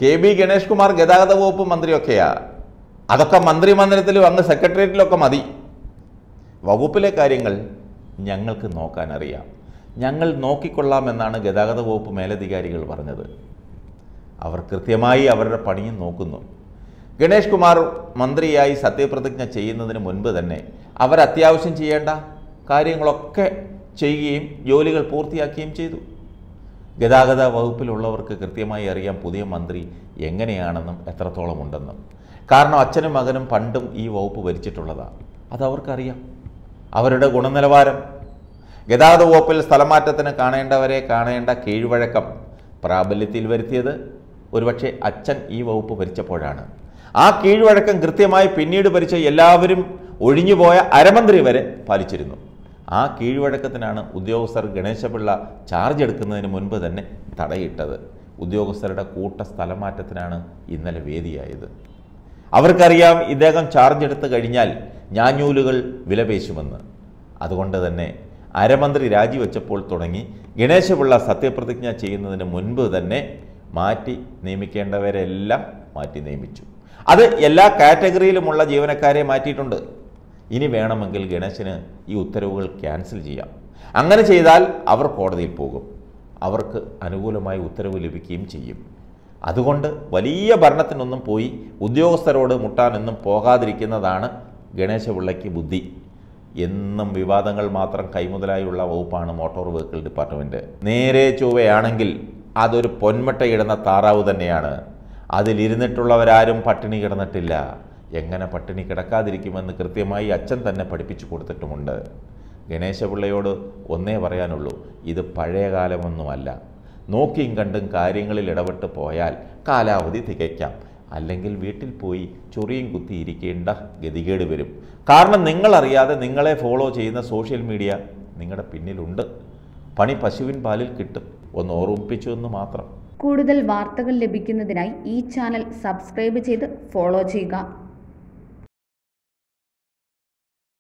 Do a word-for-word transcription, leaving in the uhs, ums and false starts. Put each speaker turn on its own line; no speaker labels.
K B Ganesh Kumar ഗതാഗത വകുപ്പ് മന്ത്രിയൊക്കെയാ. അതൊക്കെ മന്ത്രിമന്ദിരത്തിലും അങ്ങ് സെക്രട്ടേറിയറ്റിലൊക്കെ മതി. വകുപ്പിലെ കാര്യങ്ങൾ ഞങ്ങൾക്ക് നോക്കാനറിയാം, ഞങ്ങൾ നോക്കിക്കൊള്ളാമെന്നാണ് ഗതാഗത വകുപ്പ് മേലധികാരികൾ പറഞ്ഞത്. അവർ കൃത്യമായി അവരുടെ പണിയും നോക്കുന്നു. ഗണേഷ് കുമാർ മന്ത്രിയായി സത്യപ്രതിജ്ഞ ചെയ്യുന്നതിന് മുൻപ് തന്നെ അവർ അത്യാവശ്യം ചെയ്യേണ്ട കാര്യങ്ങളൊക്കെ ചെയ്യുകയും ജോലികൾ പൂർത്തിയാക്കുകയും ചെയ്തു. ഗതാഗത വകുപ്പിലുള്ളവർക്ക് കൃത്യമായി അറിയാം പുതിയ മന്ത്രി എങ്ങനെയാണെന്നും എത്രത്തോളം ഉണ്ടെന്നും. കാരണം അച്ഛനും മകനും പണ്ടും ഈ വകുപ്പ് ഭരിച്ചിട്ടുള്ളതാണ്. അതവർക്കറിയാം. അവരുടെ ഗുണനിലവാരം, ഗതാഗത വകുപ്പിൽ സ്ഥലമാറ്റത്തിന് കാണേണ്ടവരെ കാണേണ്ട കീഴ്വഴക്കം പ്രാബല്യത്തിൽ വരുത്തിയത് ഒരുപക്ഷെ അച്ഛൻ ഈ വകുപ്പ് ഭരിച്ചപ്പോഴാണ്. ആ കീഴ്വഴക്കം കൃത്യമായി പിന്നീട് ഭരിച്ച എല്ലാവരും ഒഴിഞ്ഞുപോയ അരമന്ത്രി വരെ പാലിച്ചിരുന്നു. ആ കീഴ്വഴക്കത്തിനാണ് ഉദ്യോഗസ്ഥർ ഗണേശപിള്ള ചാർജ് എടുക്കുന്നതിന് മുൻപ് തന്നെ തടയിട്ടത്. ഉദ്യോഗസ്ഥരുടെ കൂട്ട സ്ഥലമാറ്റത്തിനാണ് ഇന്നലെ വേദിയായത്. അവർക്കറിയാം ഇദ്ദേഹം ചാർജ് എടുത്തു കഴിഞ്ഞാൽ ഞാഞ്ഞൂലുകൾ വിലപേശുമെന്ന്. അതുകൊണ്ട് തന്നെ അരമന്ത്രി രാജിവെച്ചപ്പോൾ തുടങ്ങി ഗണേശപിള്ള സത്യപ്രതിജ്ഞ ചെയ്യുന്നതിന് മുൻപ് തന്നെ മാറ്റി നിയമിക്കേണ്ടവരെല്ലാം മാറ്റി നിയമിച്ചു. അത് എല്ലാ കാറ്റഗറിയിലുമുള്ള ജീവനക്കാരെ മാറ്റിയിട്ടുണ്ട്. ഇനി വേണമെങ്കിൽ ഗണേശന് ഈ ഉത്തരവുകൾ ക്യാൻസൽ ചെയ്യാം. അങ്ങനെ ചെയ്താൽ അവർ കോടതിയിൽ പോകും. അവർക്ക് അനുകൂലമായി ഉത്തരവ് ലഭിക്കുകയും ചെയ്യും. അതുകൊണ്ട് വലിയ ഭരണത്തിനൊന്നും പോയി ഉദ്യോഗസ്ഥരോട് മുട്ടാനൊന്നും പോകാതിരിക്കുന്നതാണ് ഗണേശപിള്ളയ്ക്ക് ബുദ്ധി. എന്നും വിവാദങ്ങൾ മാത്രം കൈമുതലായുള്ള വകുപ്പാണ് മോട്ടോർ വെഹിക്കിൾ ഡിപ്പാർട്ട്മെൻറ്റ്. നേരെ ചൊവ്വയാണെങ്കിൽ അതൊരു പൊന്മട്ടയിടുന്ന താറാവ് തന്നെയാണ്. അതിലിരുന്നിട്ടുള്ളവരാരും പട്ടിണി കിടന്നിട്ടില്ല. എങ്ങനെ പട്ടിണി കിടക്കാതിരിക്കുമെന്ന് കൃത്യമായി അച്ഛൻ തന്നെ പഠിപ്പിച്ചു കൊടുത്തിട്ടുമുണ്ട്. ഗണേശപിള്ളയോട് ഒന്നേ പറയാനുള്ളൂ, ഇത് പഴയ കാലമൊന്നുമല്ല. നോക്കിയും കണ്ടും കാര്യങ്ങളിൽ ഇടപെട്ട് പോയാൽ കാലാവധി തികയ്ക്കാം. അല്ലെങ്കിൽ വീട്ടിൽ പോയി ചൊറിയും കുത്തിയിരിക്കേണ്ട ഗതികേട് വരും. കാരണം നിങ്ങളറിയാതെ നിങ്ങളെ ഫോളോ ചെയ്യുന്ന സോഷ്യൽ മീഡിയ നിങ്ങളുടെ പിന്നിലുണ്ട്. പണി പശുവിൻ പാലിൽ കിട്ടും. ഒന്ന് ഓർമ്മിപ്പിച്ചു എന്ന് മാത്രം.
കൂടുതൽ വാർത്തകൾ ലഭിക്കുന്നതിനായി ഈ ചാനൽ സബ്സ്ക്രൈബ് ചെയ്ത് ഫോളോ ചെയ്യുക.